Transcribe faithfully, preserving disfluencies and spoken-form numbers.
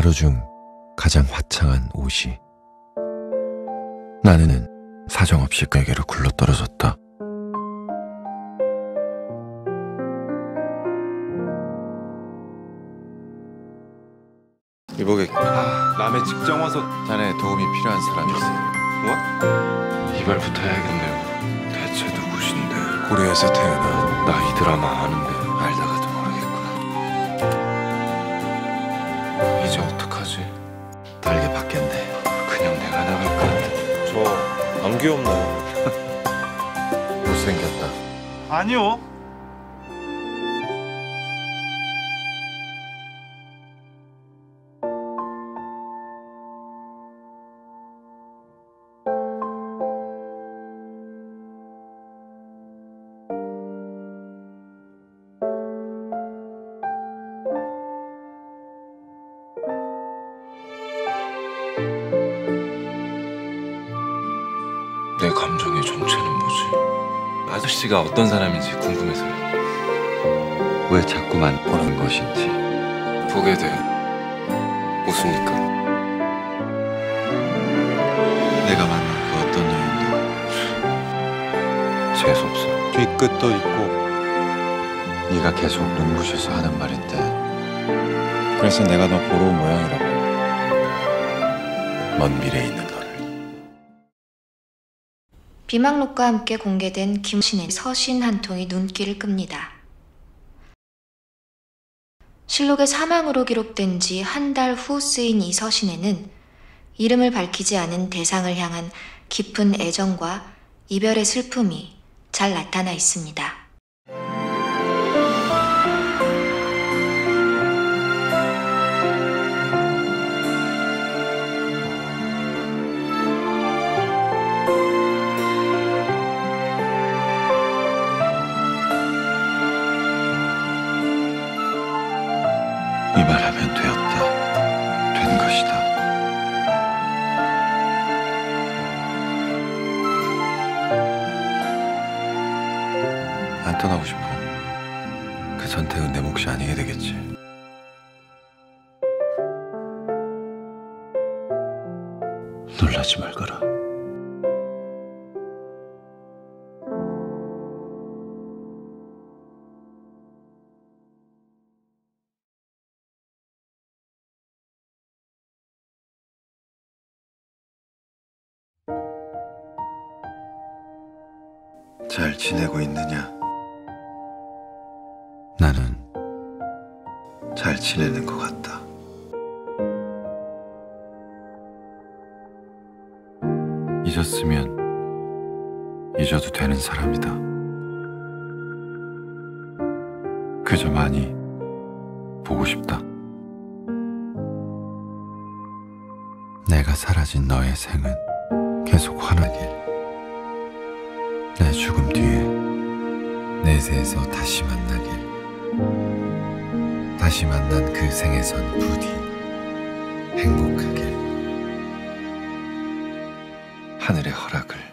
하루 중 가장 화창한 옷이 나는 사정없이 그에게로 굴러떨어졌다. 이보게, 남의 직장 와서 자네 도움이 필요한 사람이 있어요. 뭐? 이발부터 해야겠네요. 대체 누구신데? 고려에서 태어나 나 이 드라마 아는데. 알다가도 모르겠구나. 이제 어떡하지? 달게 받겠네. 그냥 내가 나갈까? 저 안 귀엽나요? 못생겼다. 아니요. 내 감정의 정체는 뭐지? 아저씨가 어떤 사람인지 궁금해서요. 왜 자꾸만 보는 것인지. 보게 돼요. 웃으니까. 내가 만난 그 어떤 여인도 재수없어. 뒤끝도 있고. 네가 계속 눈부셔서 하는 말인데, 그래서 내가 너 보러 온 모양이라고. 먼 미래에 있는 너를. 비망록과 함께 공개된 김신의 서신 한 통이 눈길을 끕니다. 실록의 사망으로 기록된 지 한 달 후 쓰인 이 서신에는 이름을 밝히지 않은 대상을 향한 깊은 애정과 이별의 슬픔이 잘 나타나 있습니다. 이 말하면 되었다. 된 것이다. 안 떠나고 싶어. 그 선택은 내 몫이 아니게 되겠지. 놀라지 말거라. 잘 지내고 있느냐? 나는 잘 지내는 것 같다. 잊었으면 잊어도 되는 사람이다. 그저 많이 보고 싶다. 내가 사라진 너의 생은 계속 환하길. 내 죽음 뒤에 내세에서 다시 만나길. 다시 만난 그 생에선 부디 행복하길. 하늘의 허락을